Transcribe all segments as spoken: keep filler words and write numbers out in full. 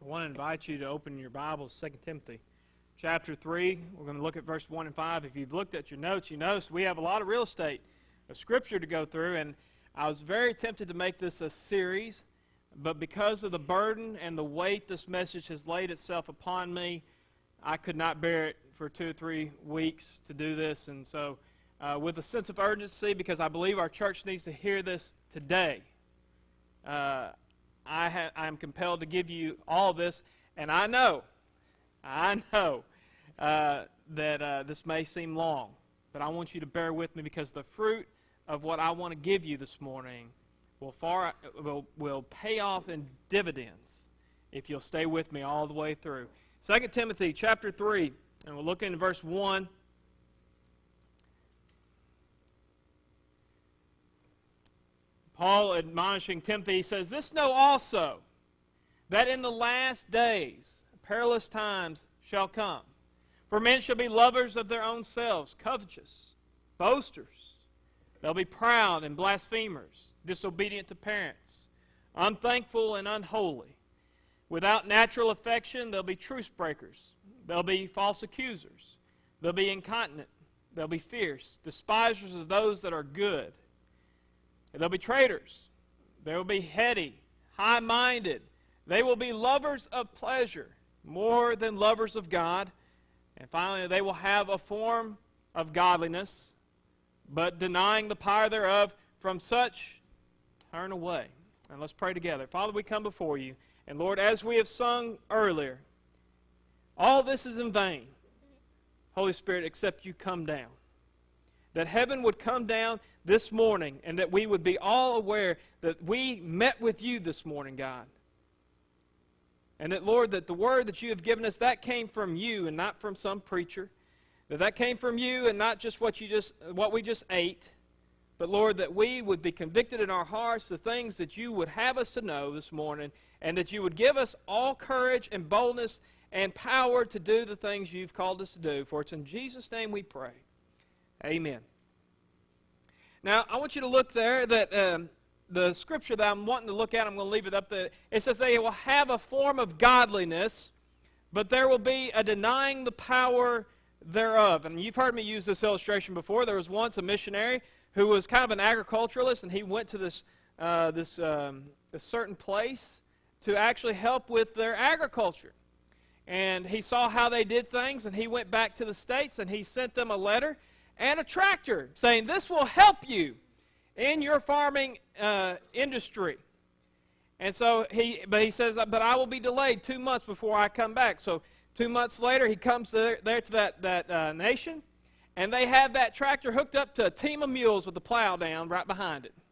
I want to invite you to open your Bibles, Second Timothy chapter three. We're going to look at verse one and five. If you've looked at your notes, you notice we have a lot of real estate of Scripture to go through, and I was very tempted to make this a series, but because of the burden and the weight this message has laid itself upon me, I could not bear it for two or three weeks to do this, and so uh, with a sense of urgency, because I believe our church needs to hear this today, uh, I, ha I am compelled to give you all this, and I know, I know uh, that uh, this may seem long, but I want you to bear with me because the fruit of what I want to give you this morning will, far, will, will pay off in dividends if you'll stay with me all the way through. Second Timothy chapter three, and we'll look into verse one. Paul admonishing Timothy, he says, "This know also, that in the last days perilous times shall come. For men shall be lovers of their own selves, covetous, boasters. They'll be proud and blasphemers, disobedient to parents, unthankful and unholy. Without natural affection, they'll be truce breakers. They'll be false accusers. They'll be incontinent. They'll be fierce, despisers of those that are good. They'll be traitors. They will be heady, high-minded. They will be lovers of pleasure more than lovers of God. And finally, they will have a form of godliness, but denying the power thereof, from such turn away." And let's pray together. Father, we come before you. And Lord, as we have sung earlier, all this is in vain, Holy Spirit, except you come down. That heaven would come down this morning, and that we would be all aware that we met with you this morning, God. And that, Lord, that the word that you have given us, that came from you and not from some preacher. That that came from you and not just what you just what we just ate. But, Lord, that we would be convicted in our hearts the things that you would have us to know this morning, and that you would give us all courage and boldness and power to do the things you've called us to do. For it's in Jesus' name we pray. Amen. Now, I want you to look there that um, the scripture that I'm wanting to look at, I'm going to leave it up there. It says they will have a form of godliness, but there will be a denying the power thereof. And you've heard me use this illustration before. There was once a missionary who was kind of an agriculturalist, and he went to this, uh, this um, a certain place to actually help with their agriculture. And he saw how they did things, and he went back to the States, and he sent them a letter and a tractor saying, "This will help you in your farming uh, industry." And so he, but he says, "But I will be delayed two months before I come back." So two months later, he comes there, there to that, that uh, nation, and they have that tractor hooked up to a team of mules with the plow down right behind it.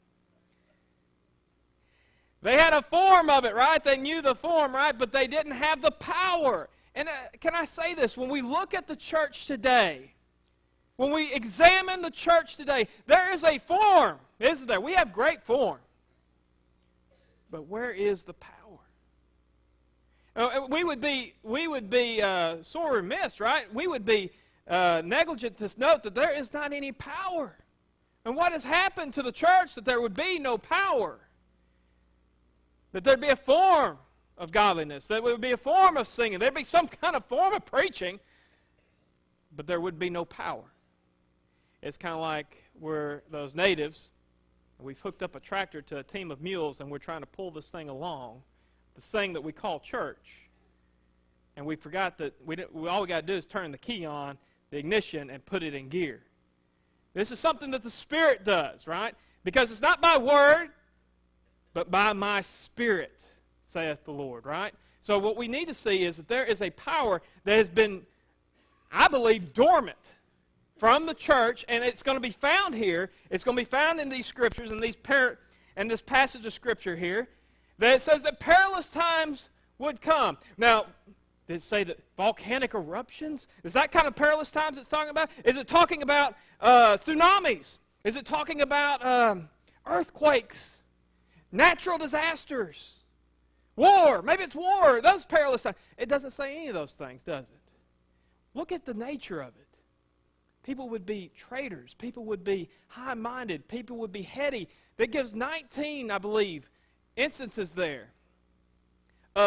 They had a form of it, right? They knew the form, right? But they didn't have the power. And uh, can I say this? When we look at the church today, when we examine the church today, there is a form, isn't there? We have great form. But where is the power? Uh, we would be, we would be uh, sore remiss, right? We would be uh, negligent to note that there is not any power. And what has happened to the church that there would be no power? That there'd be a form of godliness. That there would be a form of singing. There'd be some kind of form of preaching. But there would be no power. It's kind of like we're those natives. We've hooked up a tractor to a team of mules, and we're trying to pull this thing along. This thing that we call church. And we forgot that we, we all we got to do is turn the key on, the ignition, and put it in gear. This is something that the Spirit does, right? Because it's not by word, but by my Spirit, saith the Lord, right? So what we need to see is that there is a power that has been, I believe, dormant from the church, and it's going to be found here. It's going to be found in these scriptures, in these par and this passage of Scripture here, that it says that perilous times would come. Now, did it say that volcanic eruptions? Is that kind of perilous times it's talking about? Is it talking about uh, tsunamis? Is it talking about um, earthquakes? Natural disasters? War? Maybe it's war. Those perilous times. It doesn't say any of those things, does it? Look at the nature of it. People would be traitors. People would be high-minded. People would be heady. That gives nineteen, I believe, instances there of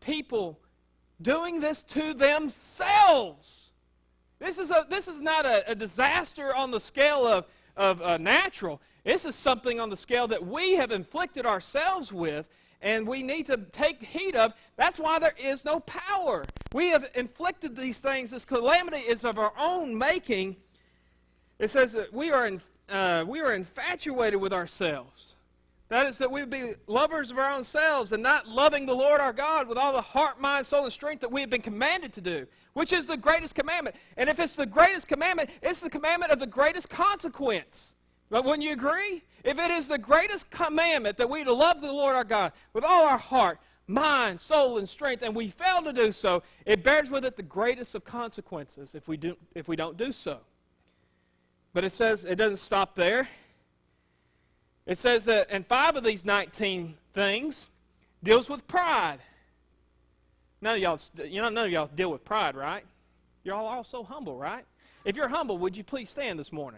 people doing this to themselves. This is, a, this is not a, a disaster on the scale of, of uh, natural. This is something on the scale that we have inflicted ourselves with, and we need to take heed of. That's why there is no power. We have inflicted these things. This calamity is of our own making. It says that we are, in, uh, we are infatuated with ourselves. That is, that we would be lovers of our own selves and not loving the Lord our God with all the heart, mind, soul, and strength that we have been commanded to do, which is the greatest commandment. And if it's the greatest commandment, it's the commandment of the greatest consequence. But wouldn't you agree? If it is the greatest commandment that we to love the Lord our God with all our heart, mind, soul, and strength, and we fail to do so, it bears with it the greatest of consequences if we, do, if we don't do so. But it says it doesn't stop there. It says that in five of these nineteen things deals with pride. None of y'all, you know, none of y'all deal with pride, right? You're all also humble, right? If you're humble, would you please stand this morning?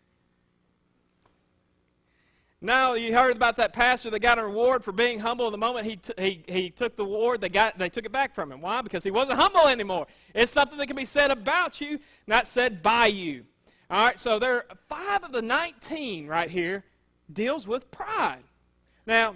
Now, you heard about that pastor that got a reward for being humble. The moment he, t he, he took the award, they, got, they took it back from him. Why? Because he wasn't humble anymore. It's something that can be said about you, not said by you. All right, so there are five of the nineteen right here deals with pride. Now,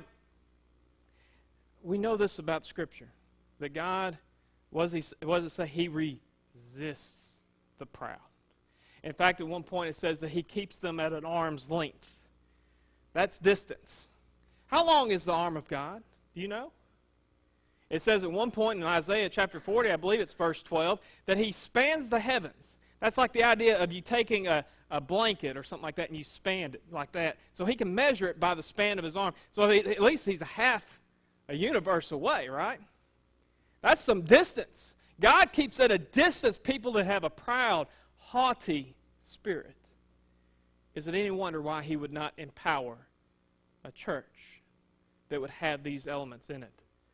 we know this about Scripture, that God, what does, he, what does it say? He resists the proud. In fact, at one point it says that he keeps them at an arm's length. That's distance. How long is the arm of God? Do you know? It says at one point in Isaiah chapter forty, I believe it's verse twelve, that he spans the heavens. That's like the idea of you taking a, a blanket or something like that and you span it like that. So he can measure it by the span of his arm. So he, at least he's a half a universe away, right? That's some distance. God keeps at a distance people that have a proud, haughty spirit. Is it any wonder why he would not empower a church that would have these elements in it?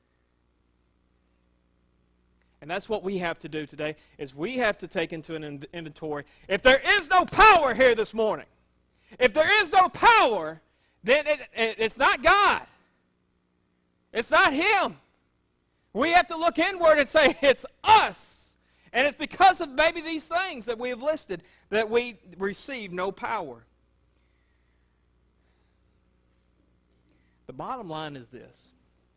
And that's what we have to do today, is we have to take into an inventory. If there is no power here this morning, if there is no power, then it, it, it's not God. It's not Him. We have to look inward and say, it's us. And it's because of maybe these things that we have listed that we receive no power. The bottom line is this.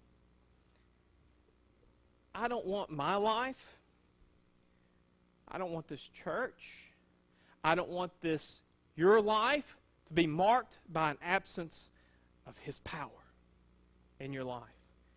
I don't want my life. I don't want this church. I don't want this, your life, to be marked by an absence of His power in your life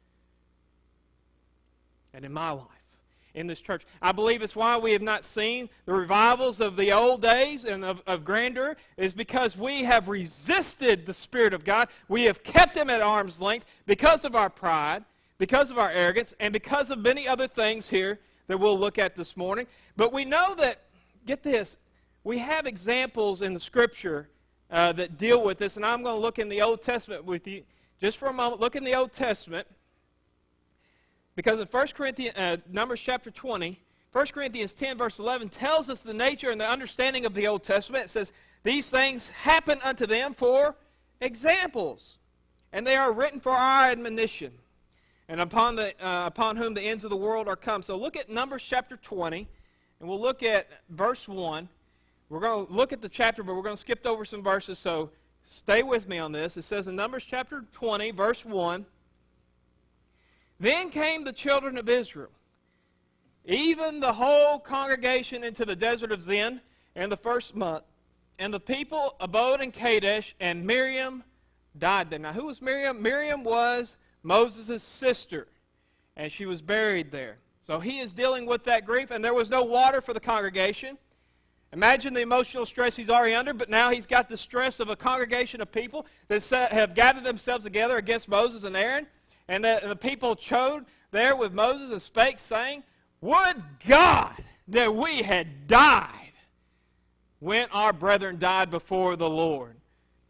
and in my life, in this church. I believe it's why we have not seen the revivals of the old days and of, of grandeur, is because we have resisted the Spirit of God. We have kept Him at arm's length because of our pride, because of our arrogance, and because of many other things here that we'll look at this morning. But we know that, get this, we have examples in the Scripture uh, that deal with this, and I'm going to look in the Old Testament with you just for a moment. Look in the Old Testament, because in First Corinthians, uh, Numbers chapter twenty, First Corinthians ten, verse eleven, tells us the nature and the understanding of the Old Testament. It says, these things happen unto them for examples, and they are written for our admonition, and upon, the, uh, upon whom the ends of the world are come. So look at Numbers chapter twenty, and we'll look at verse one. We're going to look at the chapter, but we're going to skip over some verses, so stay with me on this. It says in Numbers chapter twenty, verse one, then came the children of Israel, even the whole congregation, into the desert of Zin in the first month, and the people abode in Kadesh, and Miriam died there. Now, who was Miriam? Miriam was Moses' sister, and she was buried there. So he is dealing with that grief, and there was no water for the congregation. Imagine the emotional stress he's already under, but now he's got the stress of a congregation of people that have gathered themselves together against Moses and Aaron, and the, the people chode there with Moses and spake, saying, would God that we had died when our brethren died before the Lord.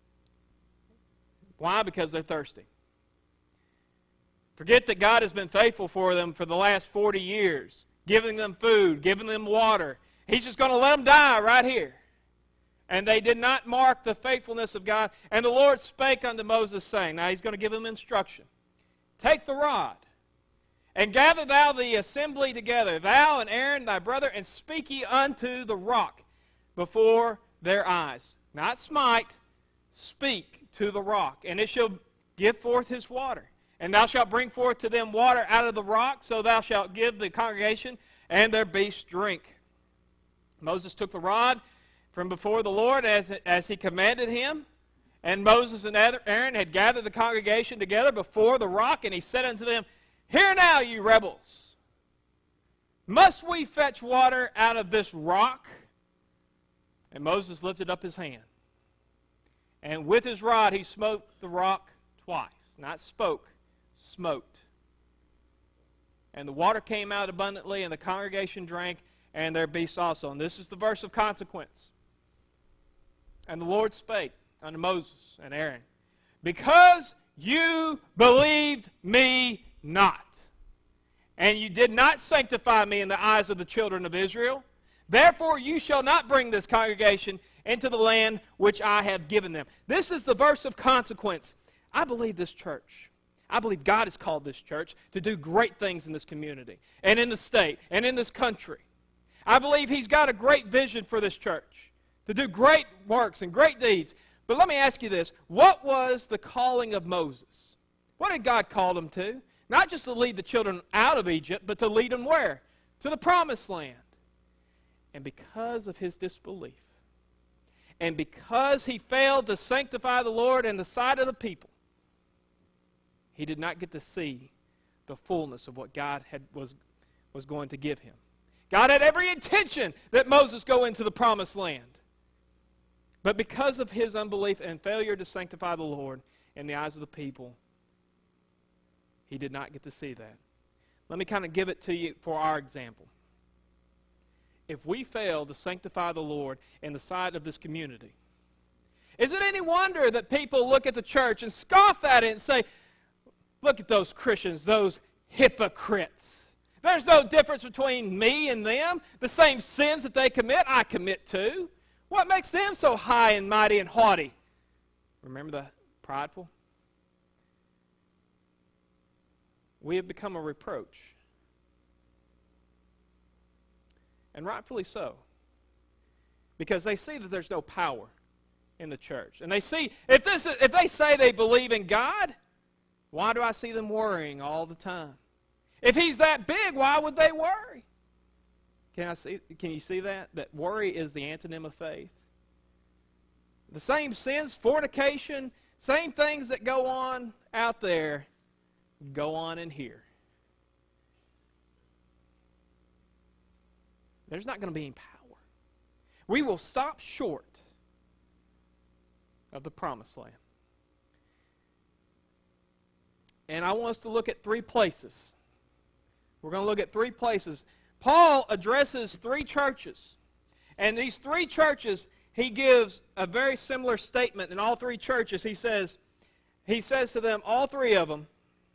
Why? Because they're thirsty. Forget that God has been faithful for them for the last forty years, giving them food, giving them water. He's just going to let them die right here. And they did not mark the faithfulness of God. And the Lord spake unto Moses, saying, now He's going to give them instruction. Take the rod, And gather thou the assembly together, thou and Aaron thy brother, and speak ye unto the rock before their eyes. Not smite, speak to the rock, and it shall give forth his water. And thou shalt bring forth to them water out of the rock, so thou shalt give the congregation and their beasts drink. Moses took the rod from before the Lord as, as he commanded him, and Moses and Aaron had gathered the congregation together before the rock, and he said unto them, Hear now, you rebels, must we fetch water out of this rock? And Moses lifted up his hand, and with his rod he smote the rock twice. Not spoke, smote. And the water came out abundantly, and the congregation drank, and their beasts also. And this is the verse of consequence. And the Lord spake unto Moses and Aaron, Because you believed me not, and you did not sanctify me in the eyes of the children of Israel, therefore you shall not bring this congregation into the land which I have given them. This is the verse of consequence. I believe this church, I believe God has called this church to do great things in this community and in the state and in this country. I believe He's got a great vision for this church to do great works and great deeds. But let me ask you this. What was the calling of Moses? What did God call him to? Not just to lead the children out of Egypt, but to lead them where? To the promised land. And because of his disbelief, and because he failed to sanctify the Lord in the sight of the people, he did not get to see the fullness of what God had, was, was going to give him. God had every intention that Moses go into the promised land. But because of his unbelief and failure to sanctify the Lord in the eyes of the people, he did not get to see that. Let me kind of give it to you for our example. If we fail to sanctify the Lord in the sight of this community, is it any wonder that people look at the church and scoff at it and say, look at those Christians, those hypocrites. There's no difference between me and them. The same sins that they commit, I commit too. What makes them so high and mighty and haughty? Remember the prideful? We have become a reproach. And rightfully so. Because they see that there's no power in the church. And they see, if, this is, if they say they believe in God, why do I see them worrying all the time? If He's that big, why would they worry? Can I see? Can you see that? That worry is the antonym of faith. The same sins, fornication, same things that go on out there, go on in here. There's not going to be any power. We will stop short of the promised land. And I want us to look at three places. We're going to look at three places. Paul addresses three churches. And these three churches, he gives a very similar statement in all three churches. He says, he says to them, all three of them,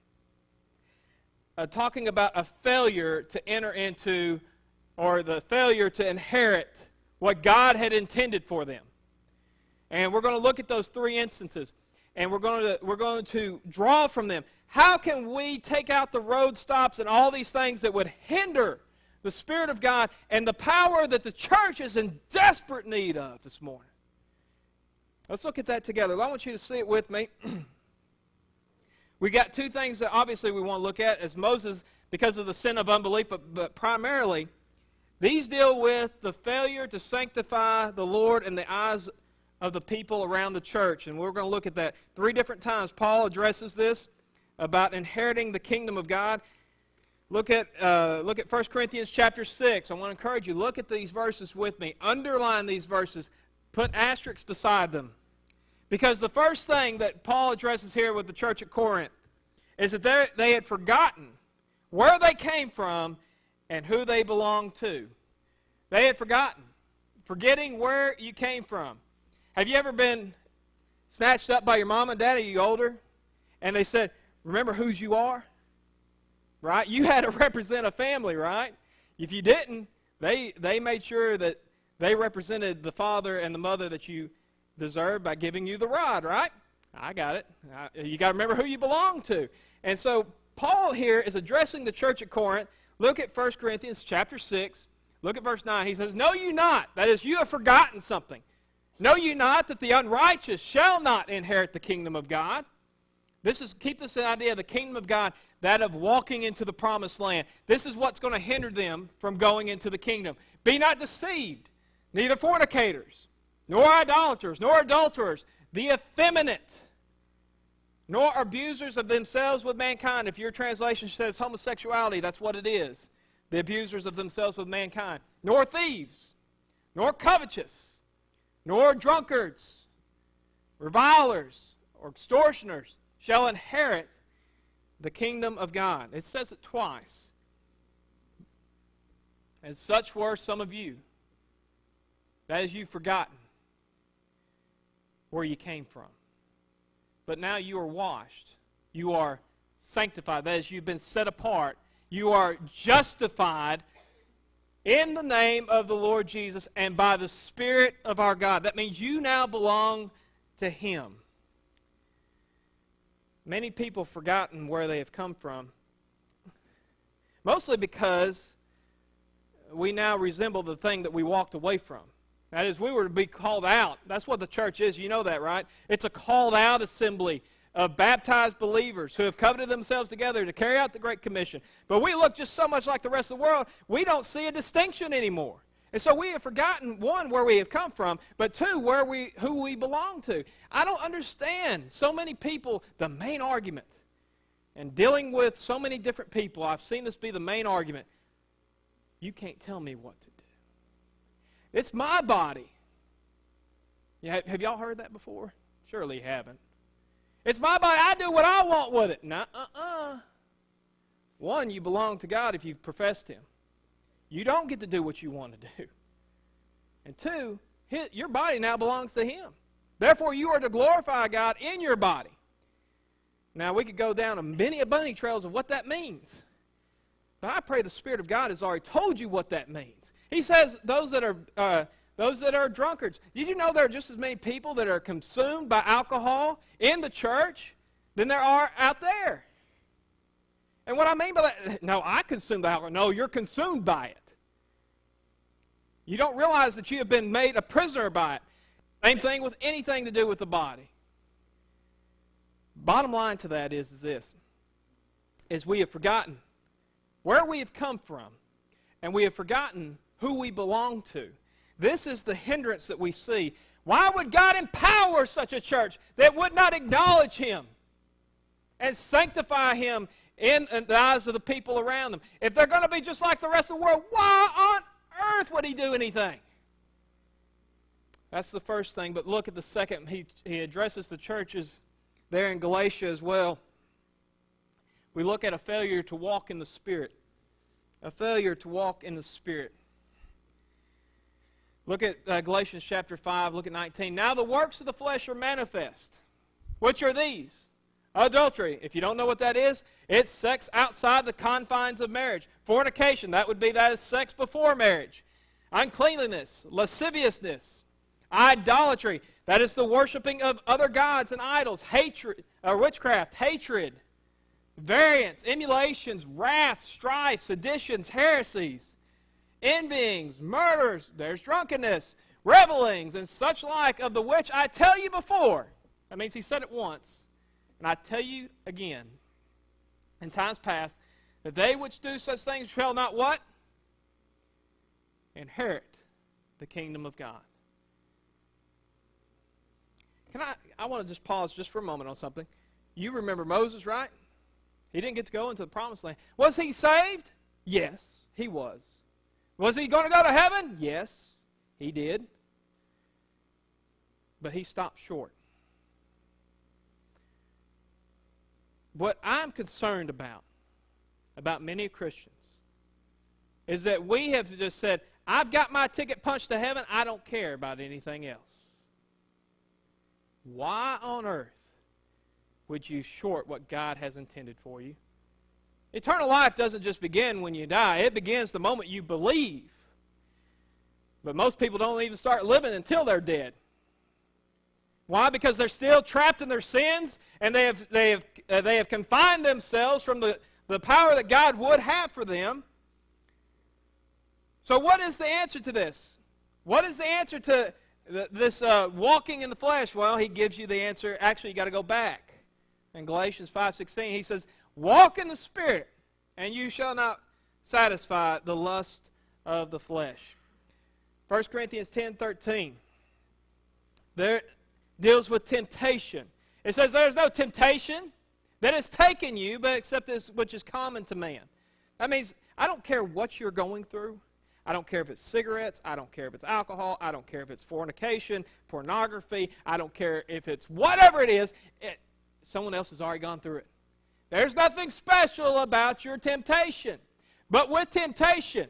uh, talking about a failure to enter into, or the failure to inherit what God had intended for them. And we're going to look at those three instances. And we're going to, we're going to draw from them. How can we take out the road stops and all these things that would hinder the Spirit of God and the power that the church is in desperate need of this morning? Let's look at that together. I want you to see it with me. We got two things that obviously we want to look at as Moses, because of the sin of unbelief, but, but primarily, these deal with the failure to sanctify the Lord in the eyes of the people around the church. And we're going to look at that three different times. Paul addresses this about inheriting the kingdom of God. Look at, uh, look at First Corinthians chapter six. I want to encourage you, look at these verses with me. Underline these verses. Put asterisks beside them. Because the first thing that Paul addresses here with the church at Corinth is that they had forgotten where they came from and who they belonged to. They had forgotten. Forgetting where you came from. Have you ever been snatched up by your mom and dad? Are you older? And they said, remember whose you are? Right? You had to represent a family, right? If you didn't, they, they made sure that they represented the father and the mother that you deserved by giving you the rod, right? I got it. I, you got to remember who you belong to. And so Paul here is addressing the church at Corinth. Look at First Corinthians chapter six. Look at verse nine. He says, know you not, that is, you have forgotten something. Know you not that the unrighteous shall not inherit the kingdom of God? This is, keep this idea of the kingdom of God, that of walking into the promised land. This is what's going to hinder them from going into the kingdom. Be not deceived, neither fornicators, nor idolaters, nor adulterers, the effeminate, nor abusers of themselves with mankind. If your translation says homosexuality, that's what it is. The abusers of themselves with mankind. Nor thieves, nor covetous, nor drunkards, revilers, or extortioners shall inherit the kingdom of God. It says it twice. And such were some of you, that is, you've forgotten where you came from. But now you are washed. You are sanctified. That is, you've been set apart. You are justified in the name of the Lord Jesus and by the Spirit of our God. That means you now belong to Him. Many people have forgotten where they have come from, mostly because we now resemble the thing that we walked away from. That is, we were to be called out. That's what the church is. You know that, right? It's a called out assembly of baptized believers who have covenanted themselves together to carry out the Great Commission. But we look just so much like the rest of the world, we don't see a distinction anymore. And so we have forgotten, one, where we have come from, but two, where we, who we belong to. I don't understand so many people, the main argument, and dealing with so many different people, I've seen this be the main argument. You can't tell me what to do. It's my body. Yeah, have y'all heard that before? Surely you haven't. It's my body. I do what I want with it. Nuh uh-uh. One, you belong to God if you've professed Him. You don't get to do what you want to do. And two, his, your body now belongs to Him. Therefore, you are to glorify God in your body. Now, we could go down a many a bunny trails of what that means. But I pray the Spirit of God has already told you what that means. He says those that are uh, those that are drunkards. Did you know there are just as many people that are consumed by alcohol in the church than there are out there? And what I mean by that, no, I consume the alcohol. No, you're consumed by it. You don't realize that you have been made a prisoner by it. Same thing with anything to do with the body. Bottom line to that is this, is we have forgotten where we have come from, and we have forgotten who we belong to. This is the hindrance that we see. Why would God empower such a church that would not acknowledge Him and sanctify Him in the eyes of the people around them? If they're going to be just like the rest of the world, why on earth would He do anything? That's the first thing. But look at the second. He, he addresses the churches there in Galatia as well. We look at a failure to walk in the Spirit. A failure to walk in the Spirit. Look at uh, Galatians chapter five, look at nineteen. Now the works of the flesh are manifest. Which are these? Adultery. If you don't know what that is, it's sex outside the confines of marriage. Fornication, that would be that is sex before marriage. Uncleanliness, lasciviousness, idolatry, that is the worshiping of other gods and idols, hatred, uh, witchcraft, hatred, variance, emulations, wrath, strife, seditions, heresies, envyings, murders, there's drunkenness, revelings, and such like, of the which I tell you before. That means He said it once. And I tell you again, in times past, that they which do such things shall not what? Inherit the kingdom of God. Can I, I want to just pause just for a moment on something. You remember Moses, right? He didn't get to go into the promised land. Was he saved? Yes, he was. Was he going to go to heaven? Yes, he did. But he stopped short. What I'm concerned about, about many Christians, is that we have just said, I've got my ticket punched to heaven, I don't care about anything else. Why on earth would you short what God has intended for you? Eternal life doesn't just begin when you die. It begins the moment you believe. But most people don't even start living until they're dead. Why? Because they're still trapped in their sins, and they have, they have, uh, they have confined themselves from the, the power that God would have for them. So what is the answer to this? What is the answer to th this uh, walking in the flesh? Well, he gives you the answer. Actually, you got to go back. In Galatians five sixteen, he says, walk in the Spirit, and you shall not satisfy the lust of the flesh. First Corinthians ten thirteen. There deals with temptation. It says there's no temptation that has taken you, but except this which is common to man. That means I don't care what you're going through. I don't care if it's cigarettes. I don't care if it's alcohol. I don't care if it's fornication, pornography. I don't care if it's whatever it is. It, someone else has already gone through it. There's nothing special about your temptation. But with temptation,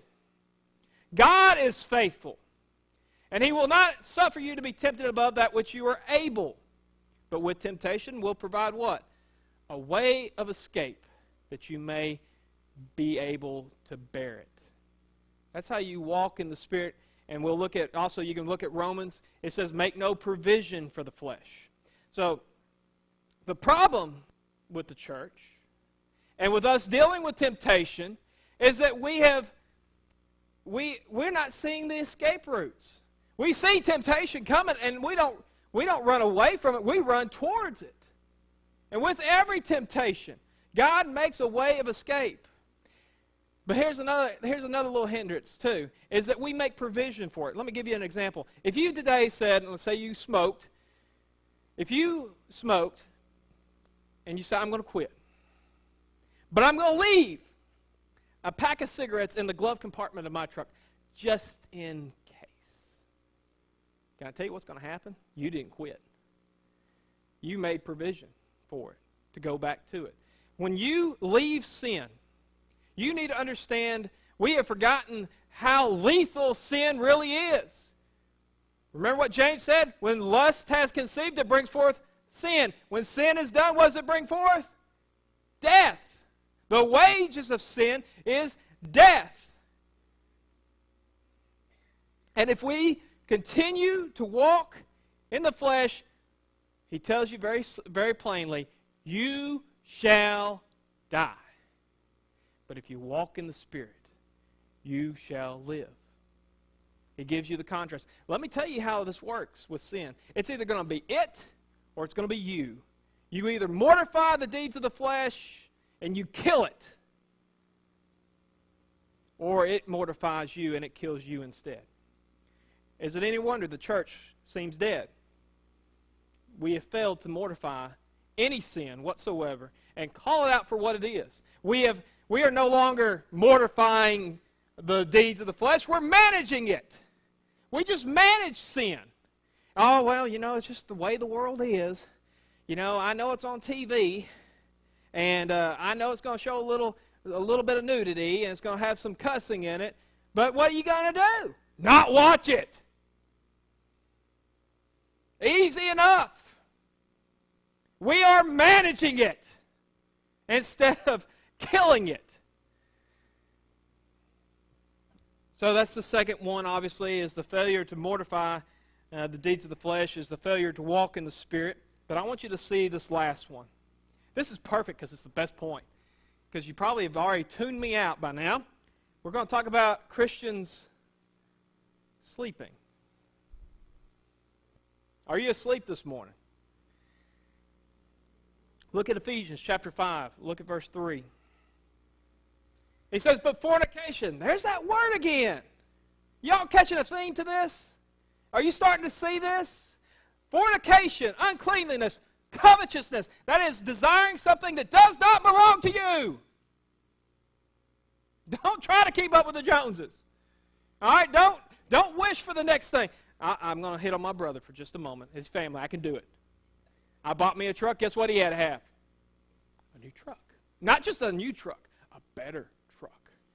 God is faithful. And He will not suffer you to be tempted above that which you are able. But with temptation will provide what? A way of escape that you may be able to bear it. That's how you walk in the Spirit. And we'll look at, also you can look at Romans. It says, make no provision for the flesh. So, the problem with the church and with us dealing with temptation is that we have, we, we're not seeing the escape routes. We see temptation coming and we don't, we don't run away from it. We run towards it. And with every temptation, God makes a way of escape. But here's another, here's another little hindrance too, is that we make provision for it. Let me give you an example. If you today said, let's say you smoked, if you smoked and you say, I'm going to quit, but I'm going to leave a pack of cigarettes in the glove compartment of my truck just in case. Can I tell you what's going to happen? You didn't quit. You made provision for it to go back to it. When you leave sin, you need to understand we have forgotten how lethal sin really is. Remember what James said? When lust has conceived, it brings forth sin. When sin is done, what does it bring forth? Death. The wages of sin is death. And if we continue to walk in the flesh, he tells you very, very plainly, you shall die. But if you walk in the Spirit, you shall live. He gives you the contrast. Let me tell you how this works with sin. It's either going to be it or it's going to be you. You either mortify the deeds of the flesh and you kill it, or it mortifies you and it kills you instead. Is it any wonder the church seems dead? We have failed to mortify any sin whatsoever and call it out for what it is. We have We are no longer mortifying the deeds of the flesh. We're managing it. We just manage sin. Oh, well, you know, it's just the way the world is. You know, I know it's on T V, and uh, I know it's going to show a little, a little bit of nudity, and it's going to have some cussing in it. But what are you going to do? Not watch it. Easy enough. We are managing it instead of killing it. So that's the second one, obviously, is the failure to mortify uh, the deeds of the flesh, is the failure to walk in the Spirit. But I want you to see this last one. This is perfect because it's the best point. Because you probably have already tuned me out by now. We're going to talk about Christians sleeping. Are you asleep this morning? Look at Ephesians chapter five. Look at verse three. He says, but fornication. There's that word again. Y'all catching a theme to this? Are you starting to see this? Fornication, uncleanliness, covetousness. That is desiring something that does not belong to you. Don't try to keep up with the Joneses. All right? Don't, don't wish for the next thing. I, I'm going to hit on my brother for just a moment. His family. I can do it. I bought me a truck. Guess what he had to have? A new truck. Not just a new truck. A better truck.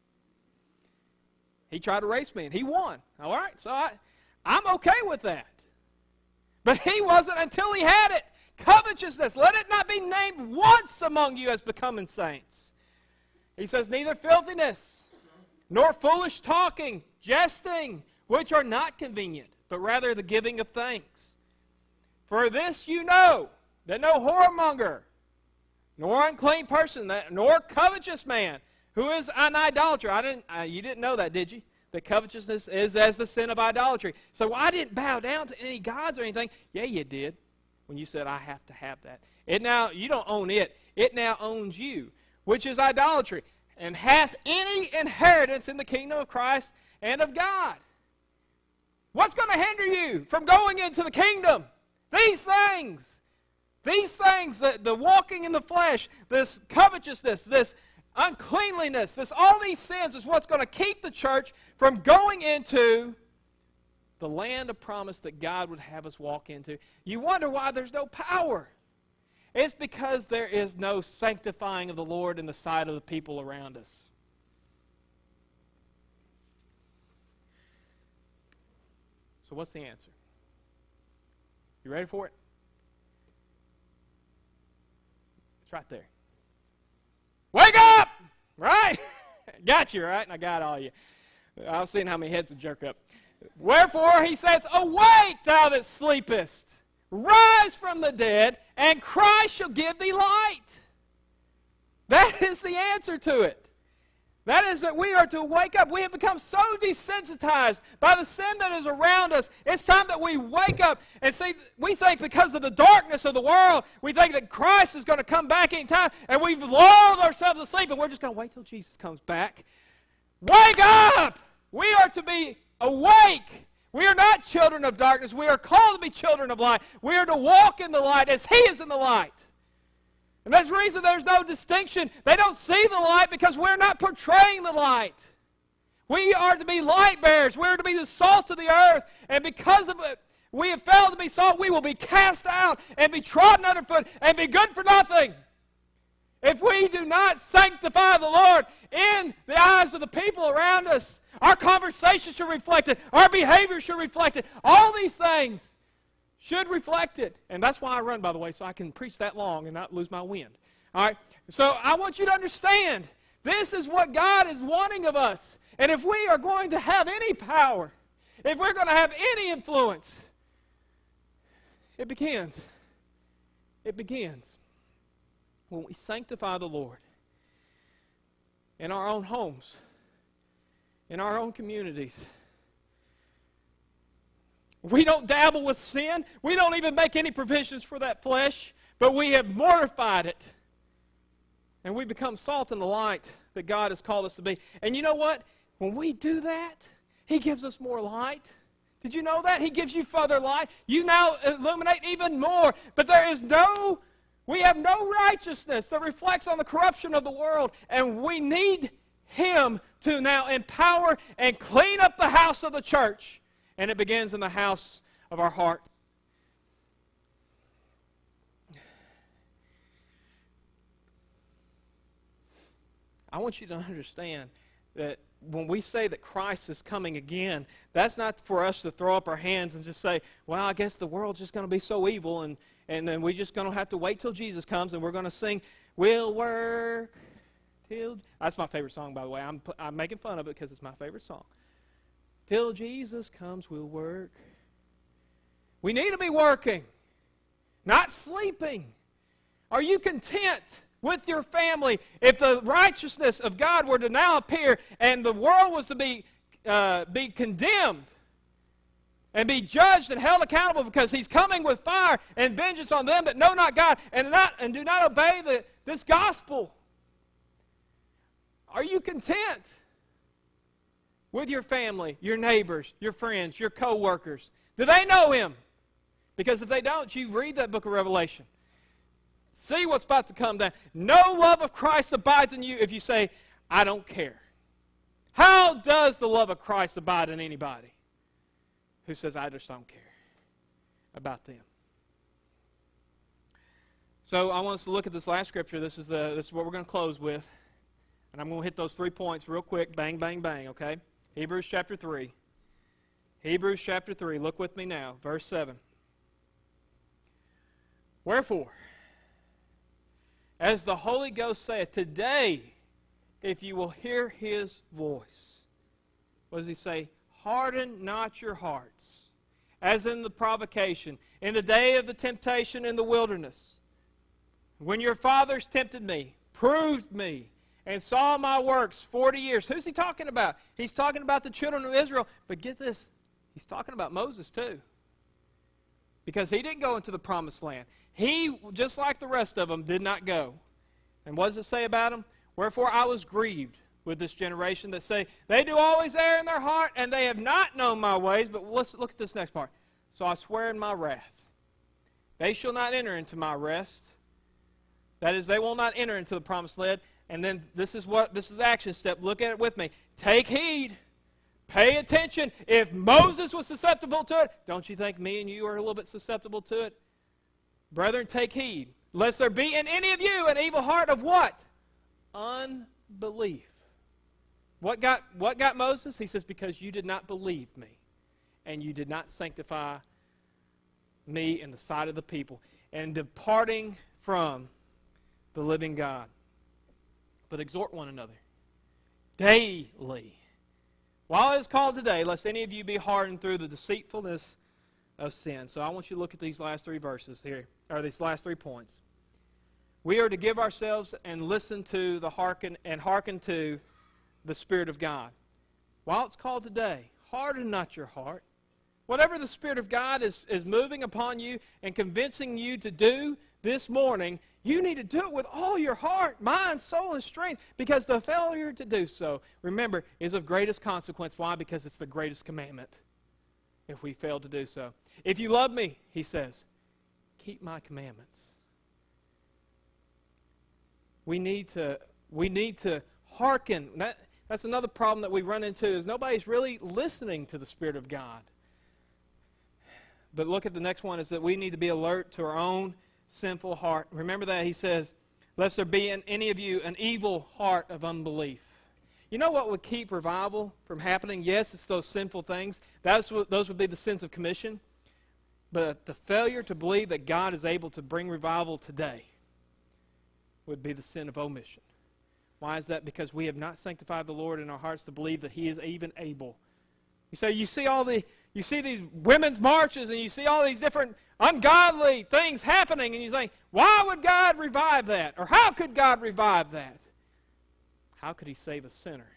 He tried to race me, and he won. All right? So I, I'm okay with that. But he wasn't until he had it. Covetousness. Let it not be named once among you as becoming saints. He says, neither filthiness, nor foolish talking, jesting, which are not convenient, but rather the giving of thanks. For this you know, that no whoremonger, nor unclean person, that, nor covetous man, who is an idolater. I didn't. Uh, you didn't know that, did you? That covetousness is as the sin of idolatry. So well, I didn't bow down to any gods or anything. Yeah, you did. When you said, I have to have that. It now, you don't own it. It now owns you, which is idolatry, and hath any inheritance in the kingdom of Christ and of God. What's going to hinder you from going into the kingdom? These things. These things, the, the walking in the flesh, this covetousness, this uncleanliness, this, all these sins is what's going to keep the church from going into the land of promise that God would have us walk into. You wonder why there's no power. It's because there is no sanctifying of the Lord in the sight of the people around us. So what's the answer? You ready for it? It's right there. Wake up! Right? Got you, right? And I got all you. I was seeing how many heads would jerk up. Wherefore he saith, awake, thou that sleepest, rise from the dead, and Christ shall give thee light. That is the answer to it. That is that we are to wake up. We have become so desensitized by the sin that is around us. It's time that we wake up and see, we think because of the darkness of the world, we think that Christ is going to come back any time, and we've lulled ourselves asleep, and we're just going to wait till Jesus comes back. Wake up! We are to be awake. We are not children of darkness. We are called to be children of light. We are to walk in the light as He is in the light. And that's the reason there's no distinction. They don't see the light because we're not portraying the light. We are to be light bearers. We are to be the salt of the earth. And because of it, we have failed to be salt, we will be cast out and be trodden underfoot and be good for nothing. If we do not sanctify the Lord in the eyes of the people around us, our conversation should reflect it. Our behavior should reflect it. All these things should reflect it. And that's why I run, by the way, so I can preach that long and not lose my wind. All right? So I want you to understand, this is what God is wanting of us. And if we are going to have any power, if we're going to have any influence, it begins. It begins when we sanctify the Lord in our own homes, in our own communities. We don't dabble with sin. We don't even make any provisions for that flesh, but we have mortified it. And we become salt in the light that God has called us to be. And you know what? When we do that, He gives us more light. Did you know that? He gives you further light. You now illuminate even more. But there is no, we have no righteousness that reflects on the corruption of the world. And we need Him to now empower and clean up the house of the church. And it begins in the house of our heart. I want you to understand that when we say that Christ is coming again, that's not for us to throw up our hands and just say, well, I guess the world's just going to be so evil, and, and then we're just going to have to wait till Jesus comes, and we're going to sing, we'll work till... That's my favorite song, by the way. I'm, I'm making fun of it because it's my favorite song. Till Jesus comes, we'll work. We need to be working, not sleeping. Are you content with your family if the righteousness of God were to now appear and the world was to be, uh, be condemned and be judged and held accountable because He's coming with fire and vengeance on them that know not God and, not, and do not obey the, this gospel? Are you content with your family, your neighbors, your friends, your co-workers? Do they know Him? Because if they don't, you read that book of Revelation. See what's about to come down. No love of Christ abides in you if you say, I don't care. How does the love of Christ abide in anybody who says, I just don't care about them? So I want us to look at this last scripture. This is, the, this is what we're going to close with. And I'm going to hit those three points real quick. Bang, bang, bang, okay? Hebrews chapter three. Hebrews chapter three. Look with me now. Verse seven. Wherefore, as the Holy Ghost saith, today, if you will hear His voice. What does He say? Harden not your hearts, as in the provocation, in the day of the temptation in the wilderness. when your fathers tempted me, proved me, and saw my works forty years. Who's he talking about? He's talking about the children of Israel. But get this, he's talking about Moses too. Because he didn't go into the promised land. He, just like the rest of them, did not go. And what does it say about him? Wherefore I was grieved with this generation that say, they do always err in their heart, and they have not known my ways. But let's look at this next part. So I swear in my wrath, they shall not enter into my rest. That is, they will not enter into the promised land. And then this is what this is the action step. Look at it with me. Take heed. Pay attention. If Moses was susceptible to it, don't you think me and you are a little bit susceptible to it? Brethren, take heed, lest there be in any of you an evil heart of what? Unbelief. What got, what got Moses? He says, because you did not believe me, and you did not sanctify me in the sight of the people, and departing from the living God. But exhort one another daily, while it is called today, lest any of you be hardened through the deceitfulness of sin. So I want you to look at these last three verses here, or these last three points. We are to give ourselves and listen to the hearken and hearken to the Spirit of God. While it's called today, harden not your heart. Whatever the Spirit of God is, is moving upon you and convincing you to do this morning, you need to do it with all your heart, mind, soul, and strength, because the failure to do so, remember, is of greatest consequence. Why? Because it's the greatest commandment if we fail to do so. If you love me, he says, keep my commandments. We need to, we need to hearken. That, that's another problem that we run into, is nobody's really listening to the Spirit of God. But look at the next one, is that we need to be alert to our own sinful heart. Remember that he says, lest there be in any of you an evil heart of unbelief. You know what would keep revival from happening? Yes, it's those sinful things. That's what, those would be the sins of commission. But the failure to believe that God is able to bring revival today would be the sin of omission. Why is that? Because we have not sanctified the Lord in our hearts to believe that he is even able. You say, you see all the, you see these women's marches, and you see all these different ungodly things happening, and you think, why would God revive that? Or how could God revive that? How could he save a sinner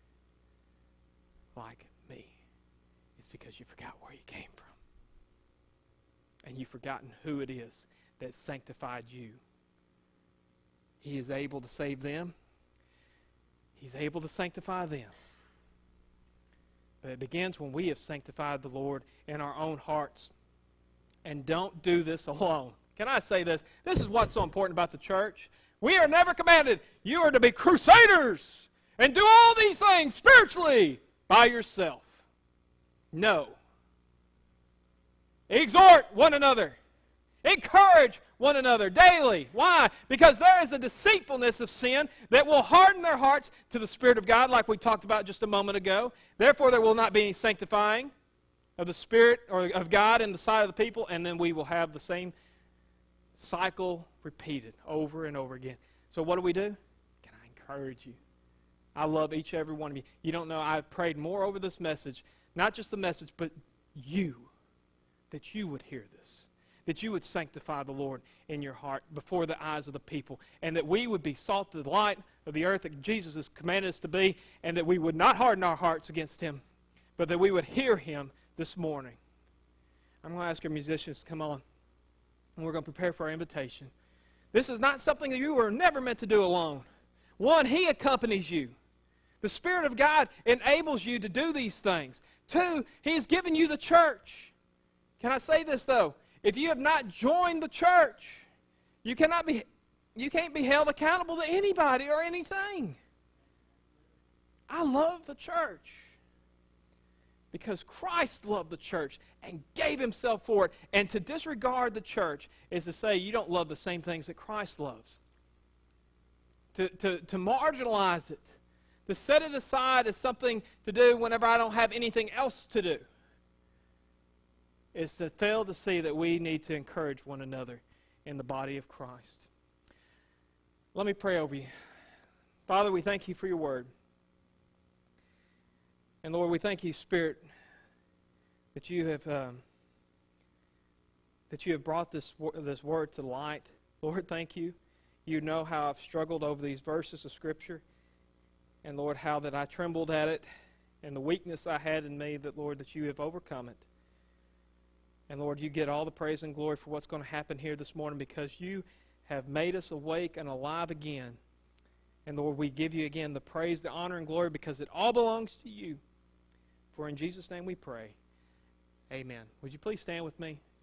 like me? It's because you forgot where you came from. And you've forgotten who it is that sanctified you. He is able to save them. He's able to sanctify them. But it begins when we have sanctified the Lord in our own hearts. And don't do this alone. Can I say this? This is what's so important about the church. We are never commanded, you are to be crusaders and do all these things spiritually by yourself. No. Exhort one another. Encourage one another daily. Why? Because there is a deceitfulness of sin that will harden their hearts to the Spirit of God, like we talked about just a moment ago. Therefore, there will not be any sanctifying of the Spirit or of God in the sight of the people, and then we will have the same cycle repeated over and over again. So what do we do? Can I encourage you? I love each and every one of you. You don't know, I've prayed more over this message, not just the message, but you, that you would hear this, that you would sanctify the Lord in your heart before the eyes of the people, and that we would be salt to the light of the earth that Jesus has commanded us to be, and that we would not harden our hearts against him, but that we would hear him this morning. I'm going to ask our musicians to come on, and we're going to prepare for our invitation. This is not something that you were never meant to do alone. One, he accompanies you. The Spirit of God enables you to do these things. Two, he has given you the church. Can I say this, though? If you have not joined the church, you cannot be, you can't be held accountable to anybody or anything. I love the church because Christ loved the church and gave himself for it. And to disregard the church is to say you don't love the same things that Christ loves. To, to, to marginalize it, to set it aside as something to do whenever I don't have anything else to do, is to fail to see that we need to encourage one another in the body of Christ. Let me pray over you. Father, we thank you for your word. And Lord, we thank you, Spirit, that you have um, that you have brought this this word to light. Lord, thank you You know how I've struggled over these verses of Scripture. And, Lord, how that I trembled at it and the weakness I had in me, that, Lord, that you have overcome it. And, Lord, you get all the praise and glory for what's going to happen here this morning, because you have made us awake and alive again. And, Lord, we give you again the praise, the honor, and glory, because it all belongs to you. For in Jesus' name we pray. Amen. Would you please stand with me?